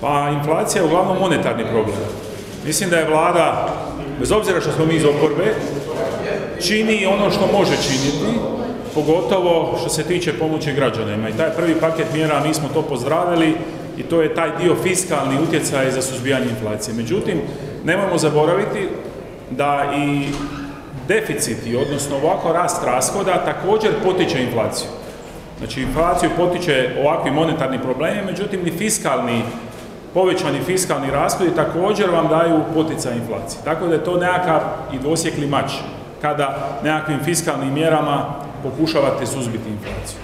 Pa inflacija je uglavnom monetarni problem. Mislim da je vlada, bez obzira što smo mi iz oporbe, čini ono što može činiti, pogotovo što se tiče pomoći građanima. I taj prvi paket mjera, mi smo to pozdravili i to je taj dio fiskalni utjecaj za suzbijanje inflacije. Međutim, nemojmo zaboraviti da i deficiti, odnosno ovako rast rashoda, također potiče inflaciju. Znači, inflaciju potiče ovakvi monetarni problemi, međutim, ni fiskalni, povećani fiskalni rashodi također vam daju poticaj inflacije. Tako da je to nekakav i dvosjekli mač, kada nekakvim fiskalnim mjerama pokušavate suzbiti inflaciju.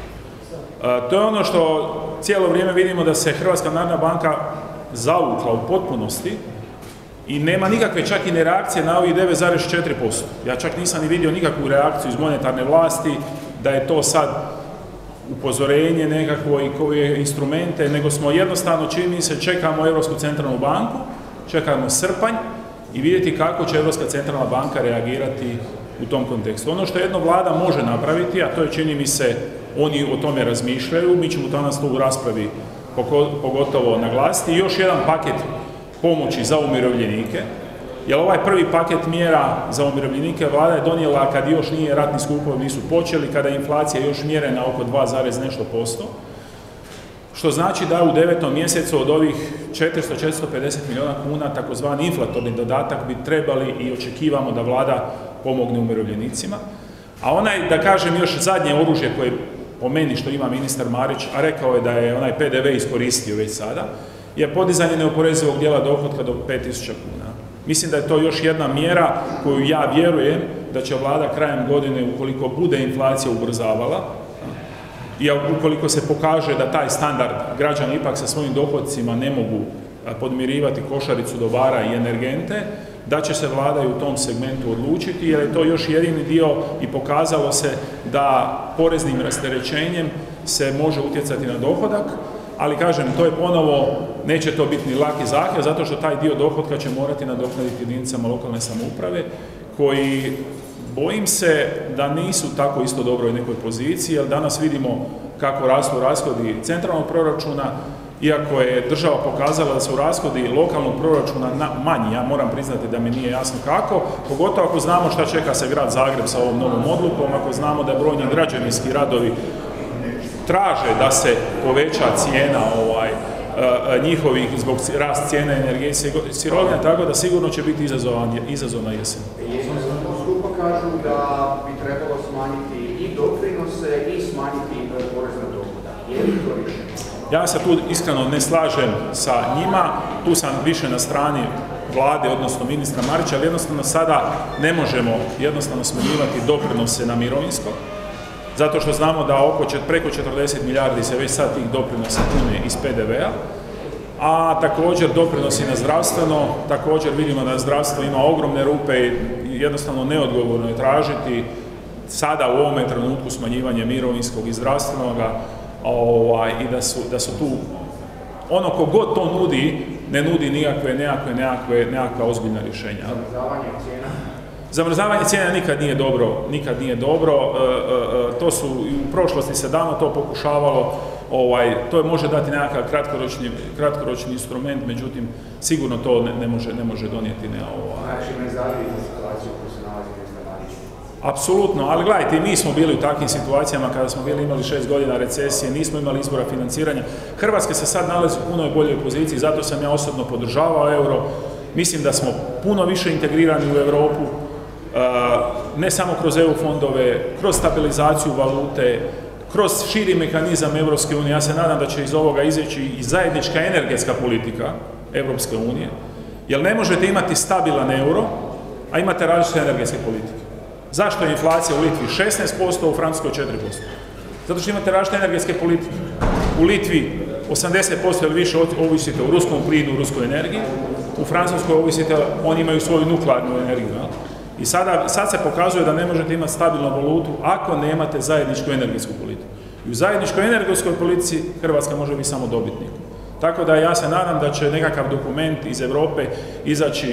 To je ono što cijelo vrijeme vidimo da se Hrvatska narodna banka zavukla u potpunosti i nema nikakve čak i reakcije na ovih 9,4%. Ja čak nisam ni vidio nikakvu reakciju iz monetarne vlasti da je to sad upozorenje nekakvo i koje instrumente, nego smo jednostavno, čini mi se, čekamo Europsku centralnu banku, čekamo srpanj i vidjeti kako će Europska centralna banka reagirati u tom kontekstu. Ono što jedna vlada može napraviti, a to je, čini mi se, oni o tome razmišljaju, mi ćemo danas to u raspravi pogotovo naglasiti, i još jedan paket pomoći za umirovljenike, jer ovaj prvi paket mjera za umirovljenike vlada je donijela kad još nije ratni sukobi nisu počeli, kada je inflacija još mjerena oko 2, nešto posto, što znači da u 9. mjesecu od ovih 450 milijuna kuna takozvani inflatorni dodatak bi trebali i očekivamo da vlada pomogne umirovljenicima. A onaj, da kažem, još zadnje oružje koje po meni što ima ministar Marić, a rekao je da je onaj PDV iskoristio već sada, je podizanje neoporezivog dijela dohotka do 5.000 kuna. Mislim da je to još jedna mjera koju ja vjerujem da će vlada krajem godine, ukoliko bude inflacija ubrzavala, i ukoliko se pokaže da taj standard građana ipak sa svojim dohodcima ne mogu podmirivati košaricu dobara i energente, da će se vlada i u tom segmentu odlučiti, jer je to još jedini dio i pokazalo se da poreznim rasterećenjem se može utjecati na dohodak, ali kažem, to je ponovo, neće to biti ni laki zahtjev, zato što taj dio dohotka će morati nadoknaditi jedinicama lokalne samouprave, koji bojim se da nisu tako isto dobroj nekoj poziciji, jer danas vidimo kako rastu rashodi centralnog proračuna, iako je država pokazala da su rashodi lokalnog proračuna manji. Ja moram priznati da mi nije jasno kako, pogotovo ako znamo šta čeka se grad Zagreb sa ovom novom odlukom, ako znamo da brojni građevinski radovi traže da se poveća cijena njihovih zbog rast cijene energije i sirovina, tako da sigurno će biti izazovna jesen. Skupa kažu da bi trebalo smanjiti i doprinose i smanjiti porez na dohodak. Je li to rješenje? Ja se tu iskreno ne slažem sa njima, tu sam više na strani vlade, odnosno ministra Marića, ali jednostavno sada ne možemo jednostavno smanjivati doprinose na mirovinsko, zato što znamo da preko 40 milijardi se već sad tih doprinosa pune iz PDV-a, a također doprinosi na zdravstveno, također vidimo da zdravstvo ima ogromne rupe i jednostavno neodgovorno je tražiti sada u ovome trenutku smanjivanje mirovinskog i zdravstvenoga, i da su tu, ono kogod to nudi, ne nudi nekakva ozbiljna rješenja. Zamrzavanje cijena? Zamrzavanje cijena nikad nije dobro, to su i u prošlosti se davno to pokušavalo, to može dati nekakav kratkoročni instrument, međutim sigurno to ne može donijeti. Znači ne zavidi za situaciju koju se nalazi ministar Marić? Apsolutno, ali gledajte, mi smo bili u takvim situacijama kada smo imali 6 godina recesije, nismo imali izbora financiranja. Hrvatska se sad nalazi u punoj boljoj poziciji, zato sam ja osobno podržavao euro. Mislim da smo puno više integrirani u Europu, ne samo kroz EU fondove, kroz stabilizaciju valute, kroz širi mehanizam Europske unije. Ja se nadam da će iz ovoga izaći i zajednička energetska politika Europske unije, jer ne možete imati stabilan euro, a imate različite energetske politike. Zašto je inflacija u Litvi 16%, a u Francuskoj 4%? Zato što imate različite energetske politike. U Litvi 80% ili više ovisite o ruskom plinu, ruskoj energiji, u Francuskoj ovisite, oni imaju svoju nuklearnu energiju. I sad se pokazuje da ne možete imati stabilnu valutu ako nemate zajedničku energetsku politiku. I u zajedničkoj energetskoj politici Hrvatska može biti samo dobitnik. Tako da ja se nadam da će nekakav dokument iz Europe izaći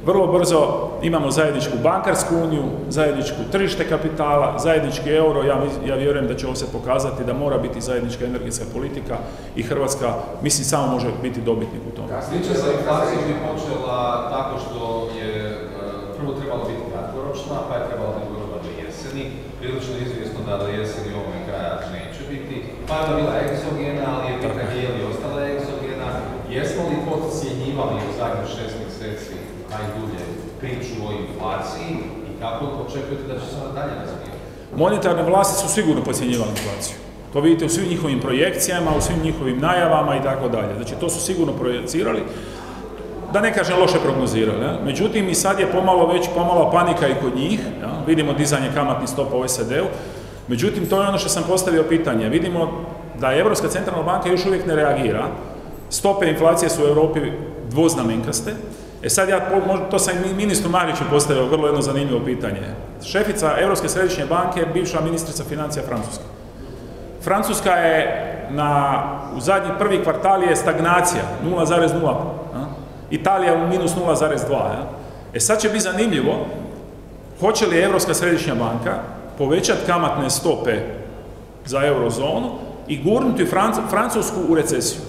vrlo brzo imamo zajedničku bankarsku uniju, zajedničku tržište kapitala, zajednički euro, ja vjerujem da će ovo se pokazati da mora biti zajednička energetska politika i Hrvatska, mislim, samo može biti dobitnik u tome. Priča sa inflacijom bi počela tako što je prvo trebalo biti kratkoročna, pa je trebalo biti gotovo do jeseni, prilično izvjesno da do jeseni ovog kraja neće biti, pa je bila egzogena, ali je pitanje je li ostala egzogena, jesmo li podcjenjivali u zadnjih 6 mjeseci najdulje priču o inflaciji i kako očekujete da će se ona dalje razvijati? Monetarne vlasti su sigurno podcjenjivali inflaciju. To vidite u svim njihovim projekcijama, u svim njihovim najavama i tako dalje. Znači, to su sigurno projecirali, da ne kažem loše prognozirali. Ne? Međutim, i sad je pomalo panika i kod njih. Ja? Vidimo dizanje kamatnih stopa u SAD-u. Međutim, to je ono što sam postavio pitanje. Vidimo da Europska centralna banka još uvijek ne reagira. Stope inflacije su u Europi dvoznamenkaste. Sad to sam i ministru Mariću postavio vrlo jedno zanimljivo pitanje. Šefica Europske središnje banke je bivša ministrica financija Francuske. Francuska je u zadnji prvi kvartal je stagnacija, 0,0. Italija u minus 0,2. Sad će biti zanimljivo, hoće li Europska središnja banka povećati kamatne stope za eurozonu i gurnuti Francusku u recesiju.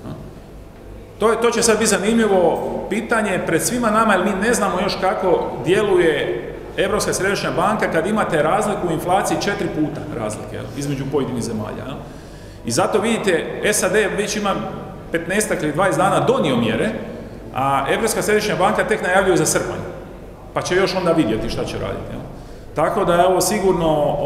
To će sad biti zanimljivo pitanje pred svima nama, jer mi ne znamo još kako djeluje Europska središnja banka kad imate razliku u inflaciji 4 puta razlike između pojedinih zemalja. I zato vidite, SAD već ima 15 ili 20 dana donio mjere, a Europska središnja banka tek najavljuje za srpanj. Pa će još onda vidjeti šta će raditi. Tako da je ovo sigurno,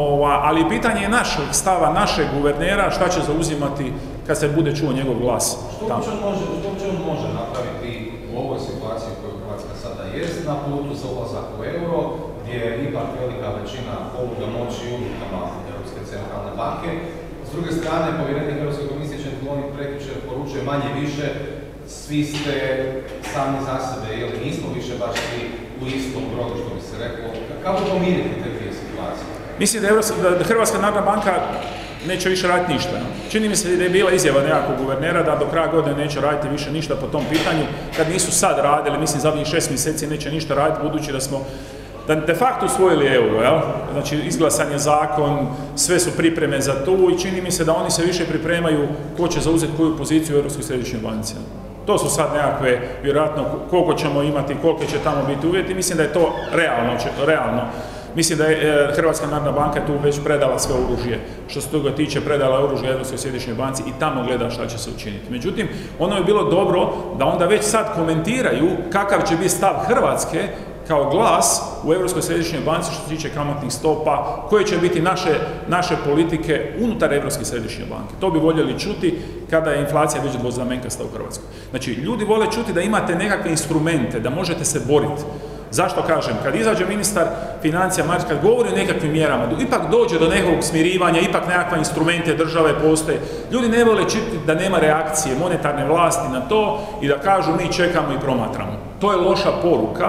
ali pitanje je našeg stava, našeg guvernera, šta će zauzimati kad se bude čuo njegov glas. Što uopće on može napraviti u ovoj situaciji u kojoj Hrvatska sada jest, na putu za ulazak u euro, gdje je ipak velika većina poluga moći u rukama Europske centralne banke. S druge strane, povjerenik Europske komisije Gentiloni prekjučer poručuje manje više, svi ste sami za sebe, jer nismo više baš svi u istom brodu, što bi se reklo. Kako pomiriti te dvije situacije? Mislim da Hrvatska narodna banka neće više raditi ništa. Čini mi se da je bila izjava nekakvog guvernera da do kraja godine neće raditi više ništa po tom pitanju, kad nisu sad radili, mislim zadnjih 6 mjeseci neće ništa raditi, budući da smo de facto usvojili euro, jel? Znači izglasan je zakon, sve su pripreme za tu i čini mi se da oni se više pripremaju ko će zauzeti koju poziciju u Europskoj središnjoj banci. To su sad nekakve, vjerojatno, koliko ćemo imati, kolike će tamo biti uvjeti, mislim da je to realno. Mislim da je Hrvatska narodna banka tu već predala sve oružje. Što se toga tiče, predala oružje Europskoj središnjoj banci i tamo gleda šta će se učiniti. Međutim, ono je bilo dobro da onda već sad komentiraju kakav će biti stav Hrvatske kao glas u Europskoj središnjoj banci što se tiče kamatnih stopa, koje će biti naše politike unutar Europske središnje banke. To bi voljeli čuti kada je inflacija već dvoznamenkasta u Hrvatskoj. Znači, ljudi vole čuti da imate nekakve instrumente, da možete se boriti. Zašto kažem? Kad izađe ministar financija Macek, kad govori o nekakvim mjerama, ipak dođe do nekog smirivanja, ipak nekakva instrumente države postoje. Ljudi ne vole čuti da nema reakcije monetarne vlasti na to i da kažu mi čekamo i promatramo. To je loša poruka,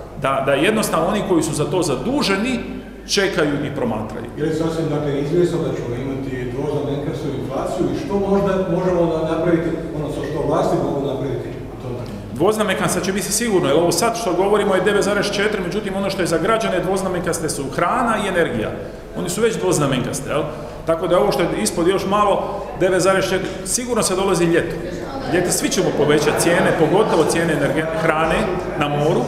da jednostavno oni koji su za to zaduženi čekaju i promatraju. Je li sasvim izvjesno da ćemo imati dvoznamenkastu inflaciju i što možemo napraviti, odnosno što vlasti mogu napraviti? Dvoznamenkasta će biti sigurno, jer ovo sad što govorimo je 9,4, međutim ono što je za građane dvoznamenkaste su hrana i energija. Oni su već dvoznamenkaste, jel? Tako da ovo što je ispod još malo, 9,4, sigurno se dolazi ljeto. Ljeti svi ćemo povećati cijene, pogotovo cijene hrane na moru.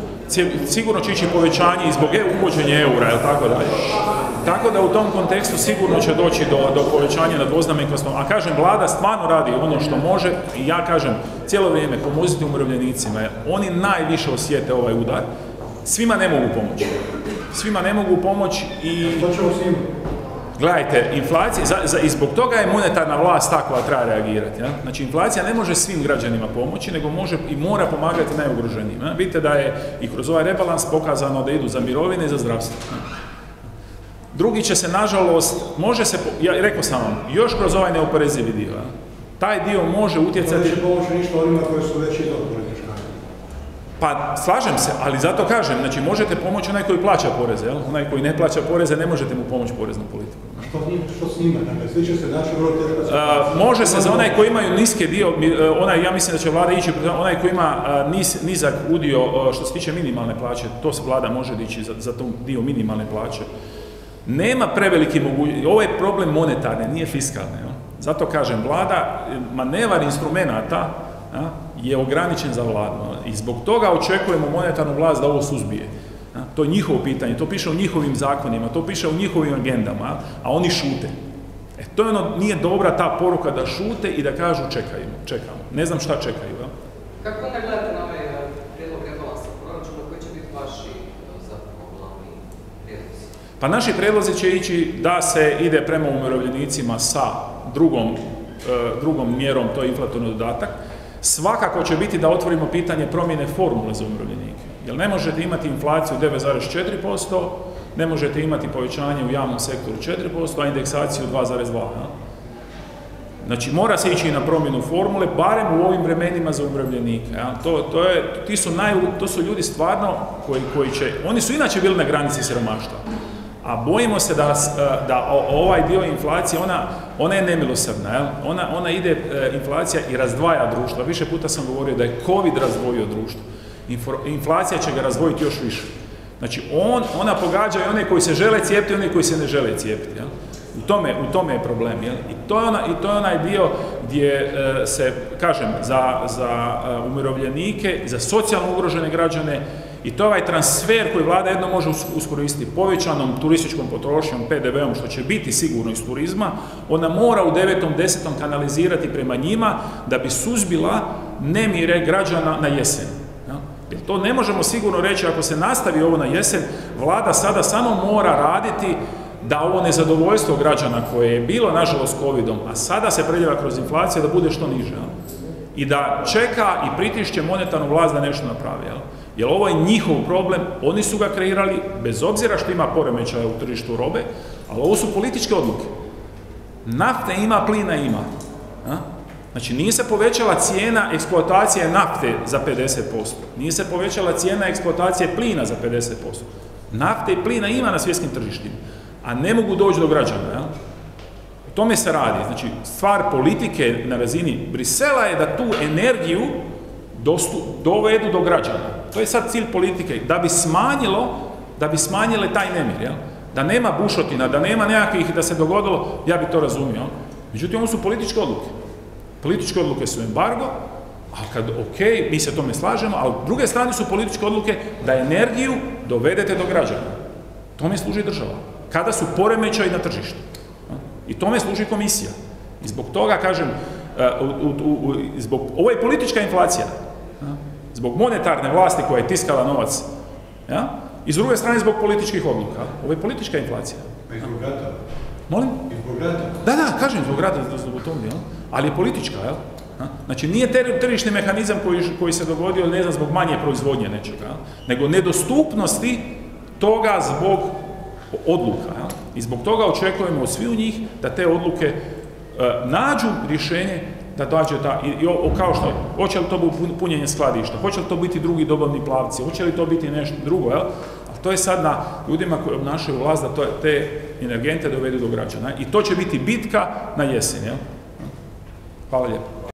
Sigurno će ići povećanje i zbog uvođenja eura, jel tako dalje. Tako da u tom kontekstu sigurno će doći do povećanja na dvoznamenkastom. A kažem, vlada stvarno radi ono što može i ja kažem, cijelo vrijeme pomozite umirovljenicima, jer oni najviše osjete ovaj udar. Svima ne mogu pomoći. Svima ne mogu pomoći i... Što ćemo s njima? Gledajte, inflacija, i zbog toga je monetarna vlast ta koja treba reagirati. Ja? Znači, inflacija ne može svim građanima pomoći, nego može i mora pomagati najugroženijima. Ja? Vidite da je i kroz ovaj rebalans pokazano da idu za mirovine i za zdravstvo. Ja? Drugi će se, nažalost, može se, ja rekao sam vam, još kroz ovaj neoporezivi dio. Ja? Taj dio može utjecati... To neće pomoći ništa onima koji su već iza oporezne škare. Pa slažem se, ali zato kažem, znači možete pomoći onaj koji plaća poreze, jel? Onaj koji ne plaća poreze, ne možete mu pomoći poreznu politiku. Što s njima? Dakle, sliče se naši vrlo teško. Može se za onaj koji imaju niske dio, ja mislim da će vlada ići, onaj koji ima nizak udio što se tiče minimalne plaće, to se vlada može dići za tu dio minimalne plaće. Nema preveliki mogućnosti, ovo je problem monetarne, nije fiskalne. Jel? Zato kažem, vlada, manevar instrumenata je ograničen za vladu. I zbog toga očekujemo monetarnu vlast da ovo suzbije. To je njihovo pitanje, to piše u njihovim zakonima, to piše u njihovim agendama, a oni šute. To je ono, nije dobra ta poruka da šute i da kažu čekamo. Ne znam šta čekaju. Ja? Kako onda gledate na ovaj prijedlog rebalansa proračuna, koji će biti vaši glavni prijedlozi? Pa naši prijedlozi će ići da se ide prema umirovljenicima sa drugom mjerom, to je inflatorni dodatak. Svakako će biti da otvorimo pitanje promjene formule za umirovljenike. Jer ne možete imati inflaciju 9,4%, ne možete imati povećanje u javnom sektoru 4%, a indeksaciju 2,2%. Znači, mora se ići i na promjenu formule, barem u ovim vremenima za umirovljenike. To su ljudi stvarno koji će, oni su inače bili na granici siromaštva. A bojimo se da ovaj dio inflacije, ona je nemilosrdna, ona ide, inflacija i razdvaja društvo. Više puta sam govorio da je COVID razdvojio društvo. Inflacija će ga razdvojiti još više. Znači, ona pogađa i one koji se žele cijepiti i one koji se ne žele cijepiti. Jel? U tome je problem. Jel? I to je onaj dio gdje se, kažem, za umirovljenike, za socijalno ugrožene građane, i to je ovaj transfer koji vlada jedno može iskoristiti povećanom turističkom potrošnjom, PDV-om, što će biti sigurno iz turizma, ona mora u 9. 10. kanalizirati prema njima da bi suzbila nemire građana na jesen. Jer to ne možemo sigurno reći, ako se nastavi ovo na jesen, vlada sada samo mora raditi da ovo nezadovoljstvo građana koje je bilo, nažalost, covidom, a sada se preljeva kroz inflaciju, da bude što niže. I da čeka i pritišće monetarnu vlast da nešto napravi. Jer ovo je njihov problem, oni su ga kreirali, bez obzira što ima poremećaja u tržištu robe, ali ovo su političke odluke. Nafte ima, plina ima. Znači, nije se povećala cijena eksploatacije nafte za 50%. Nije se povećala cijena eksploatacije plina za 50%. Nafte i plina ima na svjetskim tržištima, a ne mogu doći do građana. O tome se radi. Znači, stvar politike na razini Brisela je da tu energiju dovedu do građana. To je sad cilj politike, da bi smanjile taj nemir. Jel? Da nema bušotina, da nema nekakvih, da se dogodilo, ja bi to razumio. Međutim, ovo su političke odluke. Političke odluke su embargo, a kad, mi se tome slažemo, ali s druge strane su političke odluke da energiju dovedete do građana. Tome služi država. Kada su poremećaji na tržištu. I tome služi komisija. I zbog toga, kažem, ovo je politička inflacija. Zbog monetarne vlasti koja je tiskala novac. I s druge strane zbog političkih odluka. Ovo je politička inflacija. I zbog rata. Molim? I zbog rata. Da, kažem zbog rata, ali je politička, jel? Znači, nije tržišni mehanizam koji se dogodio, ne znam, zbog manje proizvodnje nečega, nego nedostupnosti toga zbog odluka. I zbog toga očekujemo od svih njih da te odluke nađu rješenje da dođe kao što je, hoće li to biti punjenje skladišta, hoće li to biti drugi dobavni plavci, hoće li to biti nešto drugo, jel? Ali to je sad na ljudima koji obnašaju vlast da te energente dovedu do građana. I to će biti bitka na jesen, jel? Hvala lijepo.